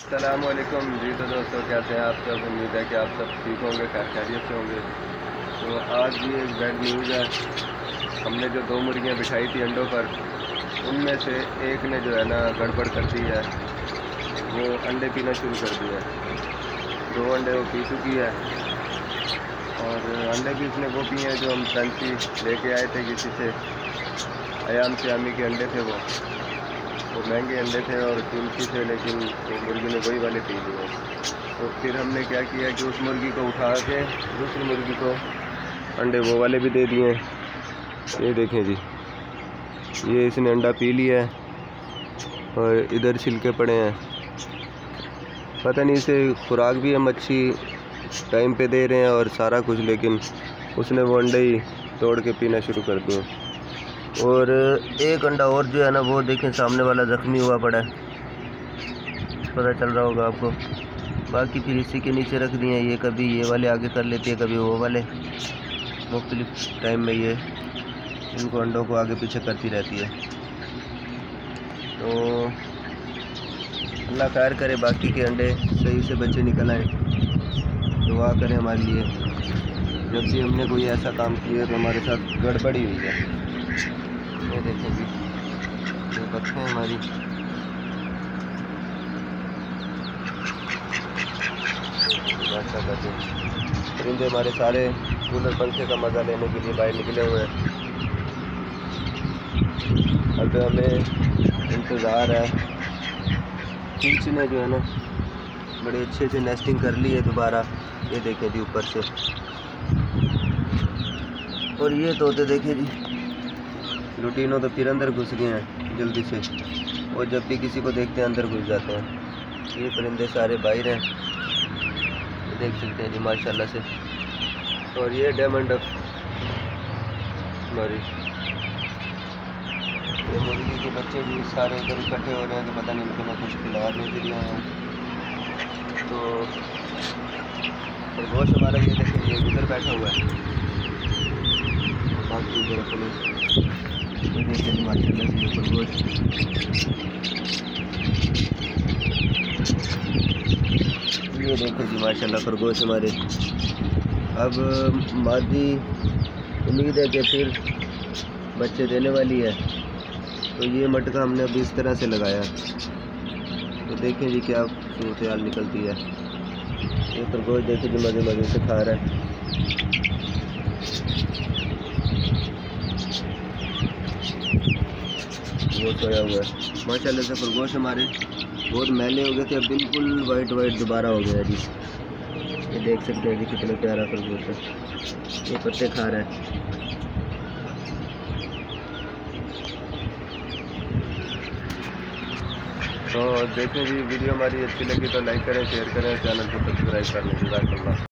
अस्सलामुअलैकुम जी। तो दोस्तों कैसे हैं आप सब? उम्मीद है कि आप सब ठीक होंगे, खैरियत से होंगे। तो आज ये एक बैड न्यूज़ है। हमने जो 2 मुर्गियाँ बिठाई थी अंडों पर, उनमें से एक ने जो है ना गड़बड़ कर दी है। वो अंडे पीना शुरू कर दिया है। 2 अंडे वो पी चुकी है और अंडे भी इसने वो पिए हैं जो हम फैंसी लेके आए थे किसी से। अयाम श्यामी के अंडे थे वो महंगे अंडे थे और कीमती थे, लेकिन वो मुर्गी ने वही वाले पी लिए। तो फिर हमने क्या किया कि उस मुर्गी को उठा के दूसरी मुर्गी को अंडे वो वाले भी दे दिए। ये देखें जी, ये इसने अंडा पी लिया है और इधर छिलके पड़े हैं। पता नहीं इसे खुराक भी हम अच्छी टाइम पे दे रहे हैं और सारा कुछ, लेकिन उसने वो अंडे ही तोड़ के पीना शुरू कर दिए। और एक अंडा और जो है ना वो देखें सामने वाला ज़ख्मी हुआ पड़ा है, पता चल रहा होगा आपको। बाकी फिर इसी के नीचे रख दिए। ये कभी ये वाले आगे कर लेती है, कभी वो वाले, मुख्तलिफ टाइम में ये इनको अंडों को आगे पीछे करती रहती है। तो अल्लाह खैर करे, बाकी के अंडे सही से बच्चे निकल आए। दुआ करें हमारे लिए। जब भी हमने कोई ऐसा काम किया तो हमारे साथ गड़बड़ी हुई है। ये देखें जी, ये बच्चे हैं हमारी। परिंदे हमारे सारे कूलर पंखे का मज़ा लेने के लिए बाहर निकले हुए हैं। अब हमें इंतज़ार है। चींच ने जो है ना बड़े अच्छे से नेस्टिंग कर ली है दोबारा। ये देखें जी ऊपर से। और ये तोते देखें जी, रूटीनों तो फिर अंदर घुस गए हैं जल्दी से, और जब भी किसी को देखते हैं अंदर घुस जाते हैं। ये परिंदे सारे बाहर हैं, देख सकते हैं जी माशाल्लाह से। और ये डायमंड डक हमारी, ये मुर्गी के बच्चे भी सारे इधर इकट्ठे हो रहे हैं कि पता नहीं इनको कुछ खिलाने के लिए आए हैं। तो खरगोश हमारा ये देखें, ये इधर बैठा हुआ है। बाकी इधर अपने देखिए माशाल्लाह से ये खरगोश। ये देखो जी माशाल्लाह खरगोश हमारे। अब मादी उम्मीद है कि फिर बच्चे देने वाली है। तो ये मटका हमने अभी इस तरह से लगाया। तो देखें जी क्या सूरत हाल निकलती है। ये खरगोश देखें जी मज़े मज़े से खा रहा है। वो सोया हुआ है माशाल्लाह से। खरगोश हमारे बहुत मैले हो गए थे, अब बिल्कुल वाइट दोबारा हो गया जी। ये देख सकते हैं जी कितना प्यारा खरगोश है। ये पत्ते खा रहा है। तो देखें जी, वीडियो हमारी अच्छी लगी तो लाइक करें, शेयर करें, चैनल को सब्सक्राइब करें। जज़ाकल्लाह।